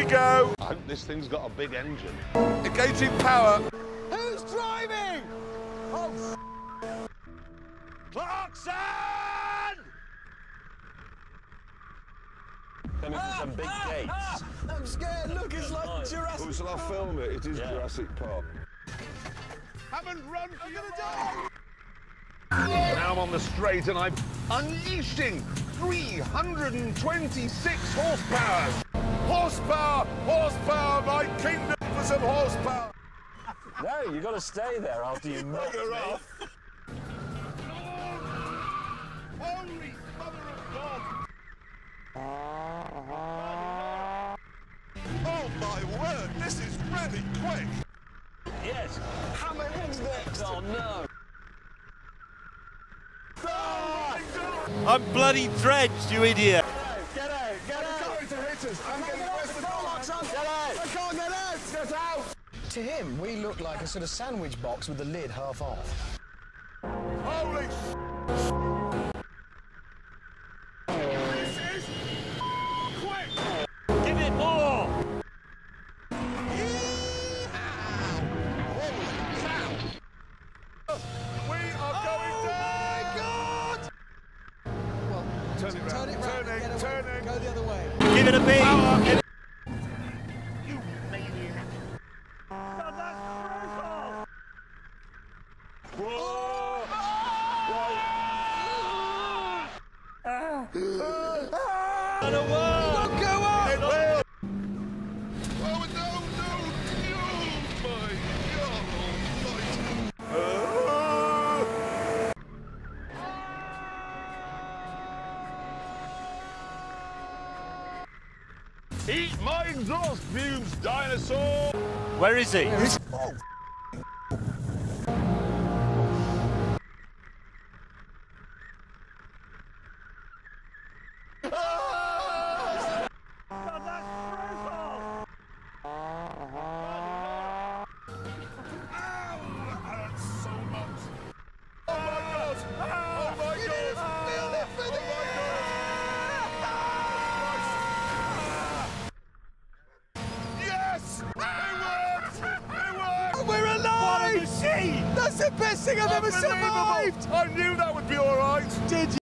go. I hope this thing's got a big engine. Engaging power. Who's driving? Oh, Clarkson! Coming to some big gates. I'm scared. Look, it's like Jurassic. Oh, shall I film it? It is Jurassic Park. Haven't run for your life. Now I'm on the straight and I'm unleashing 326 horsepower. Horsepower, horsepower, my kingdom for some horsepower. No, you've got to stay there after you knocked me. Holy Mother of God. Oh my word, this is really quick. Yes. Hammerhead's next. Oh, no. I'm bloody drenched, you idiot! Get out! Get out! Going to hit us. I'm getting west of Get out! I can't get out! Get out. To him, we look like a sort of sandwich box with the lid half off. Holy This is quick. Give it more! We are going down. My God. Well, Turn it round. Turning. Go the other way. Give it a beat! You maniac. That'll work! Go on! It will! Oh, no! My God! Eat my exhaust fumes, dinosaur! Where is he? Oh, We're alive! What a machine! That's the best thing I've ever survived! I knew that would be all right. Did you?